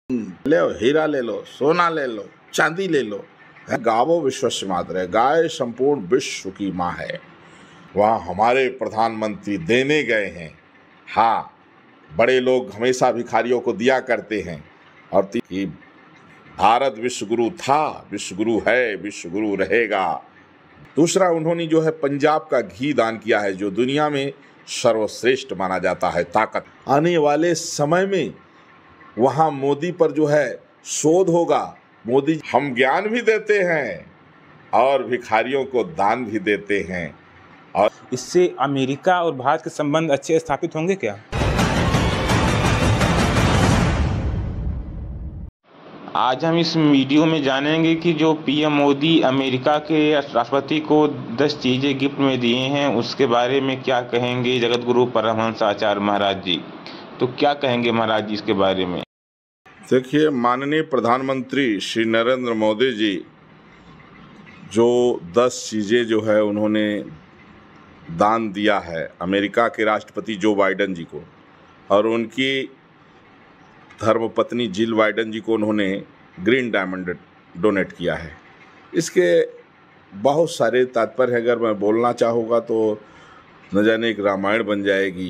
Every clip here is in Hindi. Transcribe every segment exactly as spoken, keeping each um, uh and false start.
ले लो, हीरा ले लो, सोना ले लो, चांदी ले लो, गावो विश्वस्य मातरः, गाय संपूर्ण विश्व की माँ है। वहाँ हमारे प्रधानमंत्री देने गए हैं। हाँ, बड़े लोग हमेशा भिखारियों को दिया करते हैं और कि भारत विश्वगुरु था, विश्वगुरु है, विश्वगुरु रहेगा। दूसरा, उन्होंने जो है पंजाब का घी दान किया है, जो दुनिया में सर्वश्रेष्ठ माना जाता है ताकत। आने वाले समय में वहाँ मोदी पर जो है शोध होगा। मोदी हम ज्ञान भी देते हैं और भिखारियों को दान भी देते हैं। और इससे अमेरिका और भारत के संबंध अच्छे स्थापित होंगे क्या? आज हम इस वीडियो में जानेंगे कि जो पीएम मोदी अमेरिका के राष्ट्रपति को दस चीज़ें गिफ्ट में दिए हैं, उसके बारे में क्या कहेंगे जगत गुरु परमहंस आचार्य महाराज जी। तो क्या कहेंगे महाराज जी इसके बारे में? देखिए, माननीय प्रधानमंत्री श्री नरेंद्र मोदी जी जो दस चीज़ें जो है उन्होंने दान दिया है अमेरिका के राष्ट्रपति जो बाइडेन जी को, और उनकी धर्मपत्नी जिल बाइडेन जी को उन्होंने ग्रीन डायमंड डोनेट किया है। इसके बहुत सारे तात्पर्य, अगर मैं बोलना चाहूँगा तो न जाने एक रामायण बन जाएगी,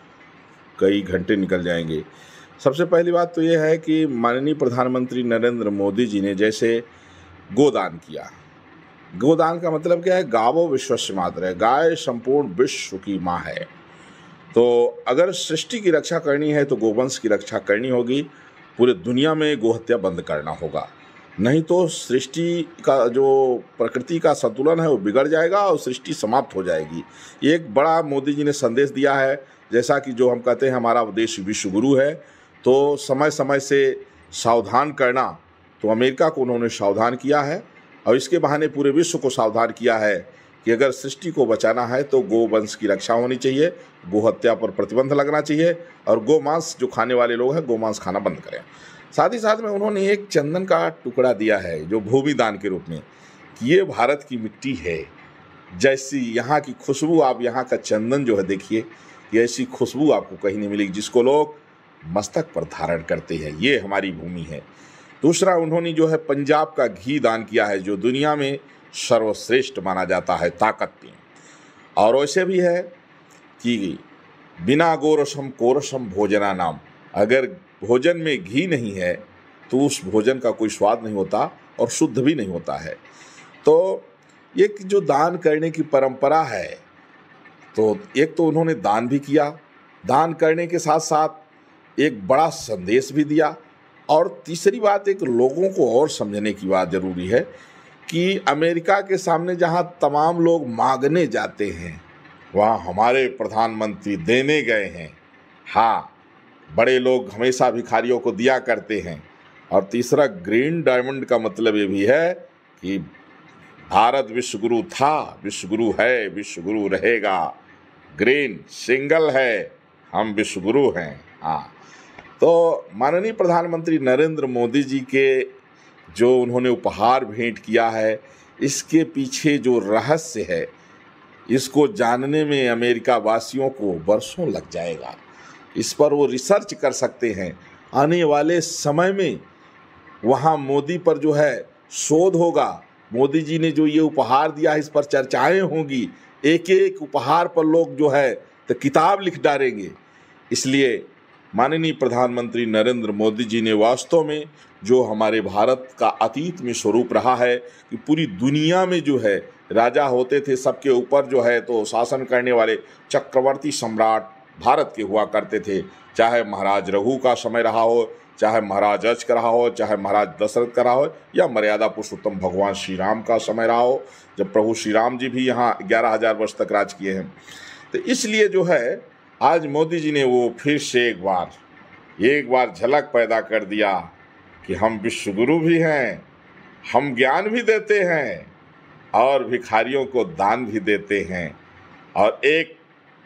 कई घंटे निकल जाएंगे। सबसे पहली बात तो यह है कि माननीय प्रधानमंत्री नरेंद्र मोदी जी ने जैसे गोदान किया। गोदान का मतलब क्या है? गावो विश्वस्य मातरः, गाय संपूर्ण विश्व की माँ है। तो अगर सृष्टि की रक्षा करनी है तो गोवंश की रक्षा करनी होगी। पूरे दुनिया में गोहत्या बंद करना होगा, नहीं तो सृष्टि का जो प्रकृति का संतुलन है वो बिगड़ जाएगा और सृष्टि समाप्त हो जाएगी। ये एक बड़ा मोदी जी ने संदेश दिया है। जैसा कि जो हम कहते हैं हमारा देश विश्वगुरु है, तो समय समय से सावधान करना, तो अमेरिका को उन्होंने सावधान किया है और इसके बहाने पूरे विश्व को सावधान किया है कि अगर सृष्टि को बचाना है तो गोवंश की रक्षा होनी चाहिए, गोहत्या पर प्रतिबंध लगना चाहिए और गोमांस जो खाने वाले लोग हैं गोमांस खाना बंद करें। साथ ही साथ में उन्होंने एक चंदन का टुकड़ा दिया है जो भूमि दान के रूप में, कि ये भारत की मिट्टी है, जैसी यहाँ की खुशबू, आप यहाँ का चंदन जो है देखिए, ये ऐसी खुशबू आपको कहीं नहीं मिलेगी जिसको लोग मस्तक पर धारण करते हैं। ये हमारी भूमि है। दूसरा, उन्होंने जो है पंजाब का घी दान किया है, जो दुनिया में सर्वश्रेष्ठ माना जाता है ताकत में। और वैसे भी है कि बिना गोरसम कोरसम भोजना नाम, अगर भोजन में घी नहीं है तो उस भोजन का कोई स्वाद नहीं होता और शुद्ध भी नहीं होता है। तो ये जो दान करने की परंपरा है, तो एक तो उन्होंने दान भी किया, दान करने के साथ साथ एक बड़ा संदेश भी दिया। और तीसरी बात, एक लोगों को और समझने की बात ज़रूरी है कि अमेरिका के सामने जहां तमाम लोग मांगने जाते हैं, वहां हमारे प्रधानमंत्री देने गए हैं। हाँ, बड़े लोग हमेशा भिखारियों को दिया करते हैं। और तीसरा, ग्रीन डायमंड का मतलब ये भी है कि भारत विश्वगुरु था, विश्वगुरु है, विश्वगुरु रहेगा। ग्रीन सिंगल है, हम विश्वगुरु हैं। हाँ, तो माननीय प्रधानमंत्री नरेंद्र मोदी जी के जो उन्होंने उपहार भेंट किया है, इसके पीछे जो रहस्य है, इसको जानने में अमेरिका वासियों को वर्षों लग जाएगा। इस पर वो रिसर्च कर सकते हैं। आने वाले समय में वहाँ मोदी पर जो है शोध होगा। मोदी जी ने जो ये उपहार दिया है, इस पर चर्चाएं होंगी। एक एक उपहार पर लोग जो है तो किताब लिख डालेंगे। इसलिए माननीय प्रधानमंत्री नरेंद्र मोदी जी ने वास्तव में जो हमारे भारत का अतीत में स्वरूप रहा है कि पूरी दुनिया में जो है राजा होते थे, सबके ऊपर जो है तो शासन करने वाले चक्रवर्ती सम्राट भारत के हुआ करते थे। चाहे महाराज रघु का समय रहा हो, चाहे महाराज अज का रहा हो, चाहे महाराज दशरथ का रहा हो, या मर्यादा पुरुषोत्तम भगवान श्री राम का समय रहा हो, जब प्रभु श्री राम जी भी यहाँ ग्यारह हजार वर्ष तक राज किए हैं। तो इसलिए जो है आज मोदी जी ने वो फिर से एक बार एक बार झलक पैदा कर दिया कि हम विश्वगुरु भी हैं, हम ज्ञान भी देते हैं और भिखारियों को दान भी देते हैं। और एक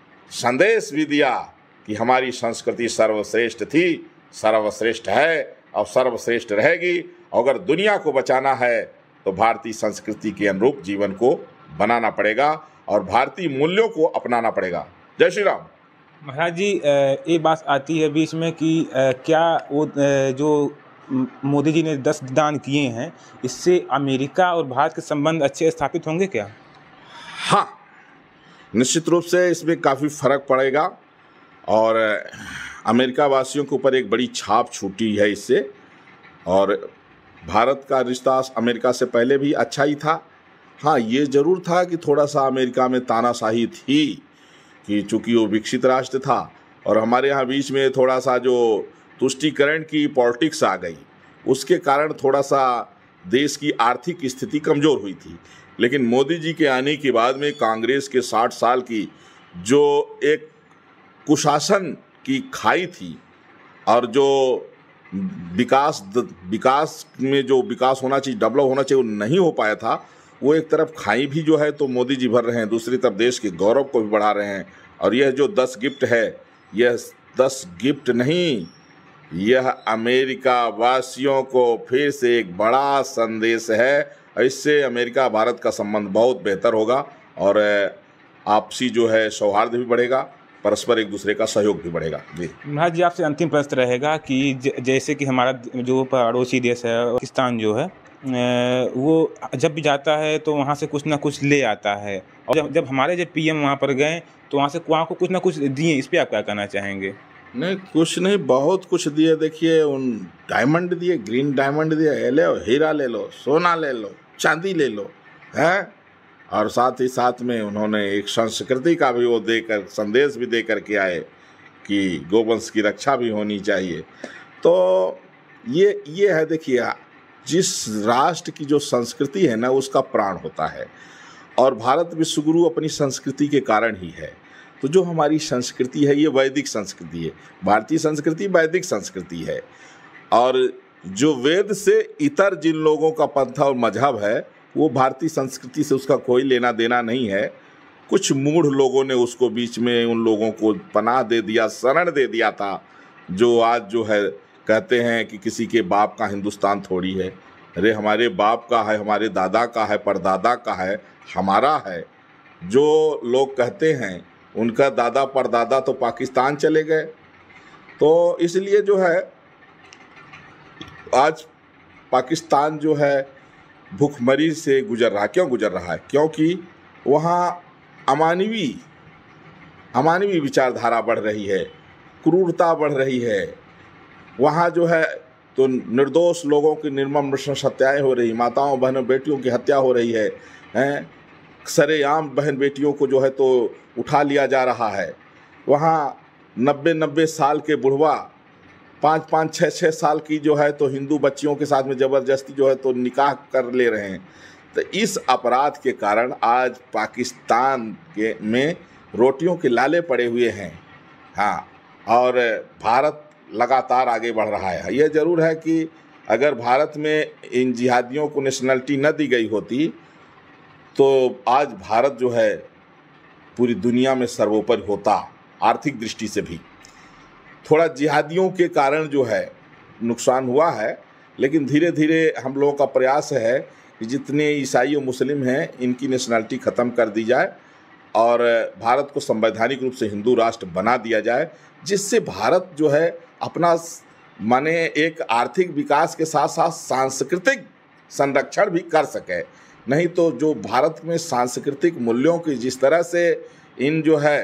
संदेश भी दिया कि हमारी संस्कृति सर्वश्रेष्ठ थी, सर्वश्रेष्ठ है और सर्वश्रेष्ठ रहेगी। अगर दुनिया को बचाना है तो भारतीय संस्कृति के अनुरूप जीवन को बनाना पड़ेगा और भारतीय मूल्यों को अपनाना पड़ेगा। जय श्री राम। महाराज जी, एक बात आती है बीच में कि क्या वो जो मोदी जी ने दस दान किए हैं, इससे अमेरिका और भारत के संबंध अच्छे स्थापित होंगे क्या? हाँ, निश्चित रूप से इसमें काफ़ी फर्क पड़ेगा और अमेरिका वासियों के ऊपर एक बड़ी छाप छूटी है इससे। और भारत का रिश्ता अमेरिका से पहले भी अच्छा ही था। हाँ, ये ज़रूर था कि थोड़ा सा अमेरिका में तानाशाही थी कि चूँकि वो विकसित राष्ट्र था और हमारे यहाँ बीच में थोड़ा सा जो तुष्टीकरण की पॉलिटिक्स आ गई, उसके कारण थोड़ा सा देश की आर्थिक स्थिति कमज़ोर हुई थी। लेकिन मोदी जी के आने के बाद में कांग्रेस के साठ साल की जो एक कुशासन की खाई थी और जो विकास विकास में जो विकास होना चाहिए, डेवलप होना चाहिए, वो नहीं हो पाया था, वो एक तरफ खाई भी जो है तो मोदी जी भर रहे हैं, दूसरी तरफ देश के गौरव को भी बढ़ा रहे हैं। और यह जो दस गिफ्ट है, यह दस गिफ्ट नहीं, यह अमेरिका वासियों को फिर से एक बड़ा संदेश है। इससे अमेरिका भारत का संबंध बहुत बेहतर होगा और आपसी जो है सौहार्द भी बढ़ेगा, परस्पर एक दूसरे का सहयोग भी बढ़ेगा। जी महाराज जी, आपसे अंतिम प्रश्न रहेगा कि ज, जैसे कि हमारा जो पड़ोसी देश है पाकिस्तान जो है, वो जब भी जाता है तो वहाँ से कुछ ना कुछ ले आता है, और जब जब हमारे जब पीएम वहाँ पर गए तो वहाँ से वहाँ को कुछ ना कुछ दिए, इस पर आप क्या कहना चाहेंगे? नहीं, कुछ नहीं, बहुत कुछ दिए। देखिए, उन डायमंड दिए, ग्रीन डायमंड दिए, ले लो, हीरा ले लो, सोना ले लो, चांदी ले लो, है। और साथ ही साथ में उन्होंने एक संस्कृति का भी वो देकर संदेश भी दे कर के आए कि गोवंश की रक्षा भी होनी चाहिए। तो ये ये है, देखिए, जिस राष्ट्र की जो संस्कृति है ना, उसका प्राण होता है। और भारत विश्वगुरु अपनी संस्कृति के कारण ही है। तो जो हमारी संस्कृति है, ये वैदिक संस्कृति है। भारतीय संस्कृति वैदिक संस्कृति है। और जो वेद से इतर जिन लोगों का पंथा और मजहब है, वो भारतीय संस्कृति से उसका कोई लेना देना नहीं है। कुछ मूढ़ लोगों ने उसको बीच में उन लोगों को पनाह दे दिया, शरण दे दिया था, जो आज जो है कहते हैं कि किसी के बाप का हिंदुस्तान थोड़ी है। अरे, हमारे बाप का है, हमारे दादा का है, परदादा का है, हमारा है। जो लोग कहते हैं उनका दादा परदादा तो पाकिस्तान चले गए। तो इसलिए जो है आज पाकिस्तान जो है भूखमरी से गुजर रहा है। क्यों गुजर रहा है? क्योंकि वहाँ अमानवीय अमानवीय विचारधारा बढ़ रही है, क्रूरता बढ़ रही है। वहाँ जो है तो निर्दोष लोगों की निर्मम नृशंस हत्याएँ हो रही, माताओं बहनों बेटियों की हत्या हो रही है, हैं। सरेआम बहन बेटियों को जो है तो उठा लिया जा रहा है। वहाँ नब्बे नब्बे साल के बुढ़वा पाँच पाँच छः छः साल की जो है तो हिंदू बच्चियों के साथ में ज़बरदस्ती जो है तो निकाह कर ले रहे हैं। तो इस अपराध के कारण आज पाकिस्तान के में रोटियों के लाले पड़े हुए हैं। हाँ, और भारत लगातार आगे बढ़ रहा है। यह ज़रूर है कि अगर भारत में इन जिहादियों को नेशनलिटी न दी गई होती तो आज भारत जो है पूरी दुनिया में सर्वोपरि होता, आर्थिक दृष्टि से भी। थोड़ा जिहादियों के कारण जो है नुकसान हुआ है, लेकिन धीरे धीरे हम लोगों का प्रयास है कि जितने ईसाई और मुस्लिम हैं, इनकी नेशनलिटी ख़त्म कर दी जाए और भारत को संवैधानिक रूप से हिंदू राष्ट्र बना दिया जाए, जिससे भारत जो है अपना माने एक आर्थिक विकास के साथ साथ सांस्कृतिक संरक्षण भी कर सके। नहीं तो जो भारत में सांस्कृतिक मूल्यों की जिस तरह से इन जो है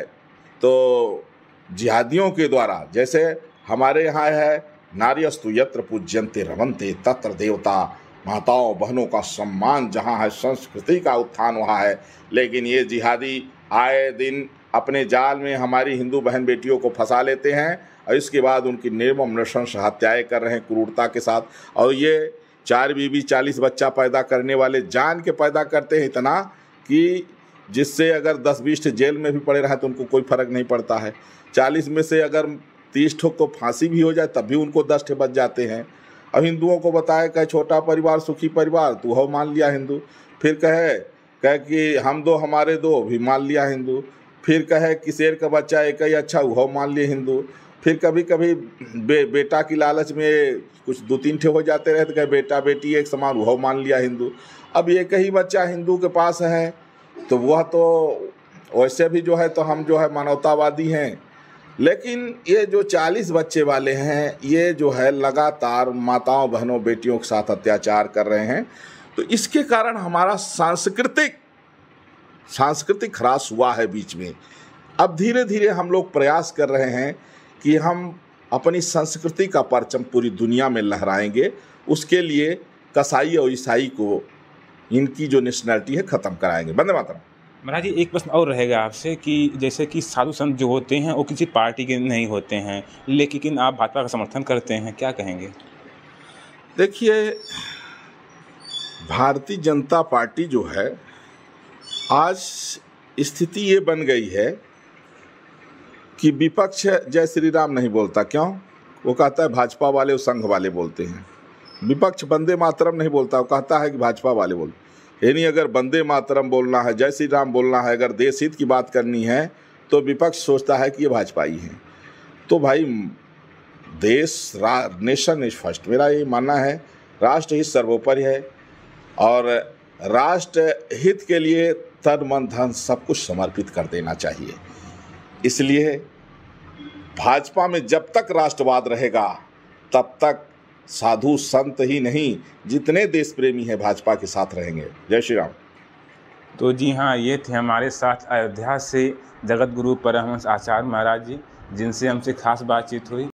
तो जिहादियों के द्वारा, जैसे हमारे यहाँ है नार्यस्तु यत्र पूज्यन्ते रमन्ते तत्र देवता, माताओं बहनों का सम्मान जहाँ है, संस्कृति का उत्थान वहाँ है। लेकिन ये जिहादी आए दिन अपने जाल में हमारी हिंदू बहन बेटियों को फंसा लेते हैं और इसके बाद उनकी निर्मम नृशंस हत्याएँ कर रहे हैं क्रूरता के साथ। और ये चार बीबी चालीस बच्चा पैदा करने वाले जान के पैदा करते हैं इतना कि जिससे अगर दस बीस जेल में भी पड़े रहे तो उनको कोई फ़र्क नहीं पड़ता है। चालीस में से अगर तीस ठोक को फांसी भी हो जाए तब भी उनको दस ठे बच जाते हैं। अब हिंदुओं को बताए कहे छोटा परिवार सुखी परिवार, तू हो मान लिया हिंदू। फिर कहे कहे कि हम दो हमारे दो, भी मान लिया हिंदू। फिर कहे कि शेर का बच्चा एक ही अच्छा, वो मान लिए हिंदू। फिर कभी कभी बे, बेटा की लालच में कुछ दो तीन ठे हो जाते रहे तो कहे बेटा बेटी एक समान, वो मान लिया हिंदू। अब एक ही बच्चा हिंदू के पास है तो वह तो वैसे भी जो है तो हम जो है मानवतावादी हैं। लेकिन ये जो चालीस बच्चे वाले हैं, ये जो है लगातार माताओं बहनों बेटियों के साथ अत्याचार कर रहे हैं। तो इसके कारण हमारा सांस्कृतिक सांस्कृतिक ह्रास हुआ है बीच में। अब धीरे धीरे हम लोग प्रयास कर रहे हैं कि हम अपनी संस्कृति का परचम पूरी दुनिया में लहराएंगे। उसके लिए कसाई और ईसाई को इनकी जो नेशनलिटी है ख़त्म कराएंगे। वंदे मातरम। महाराज जी, एक प्रश्न और रहेगा आपसे कि जैसे कि साधु संत जो होते हैं वो किसी पार्टी के नहीं होते हैं, लेकिन आप भाजपा का समर्थन करते हैं, क्या कहेंगे? देखिए, भारतीय जनता पार्टी जो है, आज स्थिति ये बन गई है कि विपक्ष जय श्री राम नहीं बोलता। क्यों? वो कहता है भाजपा वाले और संघ वाले बोलते हैं। विपक्ष वंदे मातरम नहीं बोलता, वो कहता है कि भाजपा वाले बोलते। यानी अगर वंदे मातरम बोलना है, जय श्री राम बोलना है, अगर देश हित की बात करनी है, तो विपक्ष सोचता है कि ये भाजपाई हैं। तो भाई, देश नेशन इज फर्स्ट, मेरा ये मानना है। राष्ट्र हित सर्वोपरि है और राष्ट्र हित के लिए तन मन धन सब कुछ समर्पित कर देना चाहिए। इसलिए भाजपा में जब तक राष्ट्रवाद रहेगा तब तक साधु संत ही नहीं, जितने देश प्रेमी हैं भाजपा के साथ रहेंगे। जय श्री राम। तो जी हाँ, ये थे हमारे साथ अयोध्या से जगत गुरु परमहंस आचार्य महाराज जी, जिनसे हमसे खास बातचीत हुई।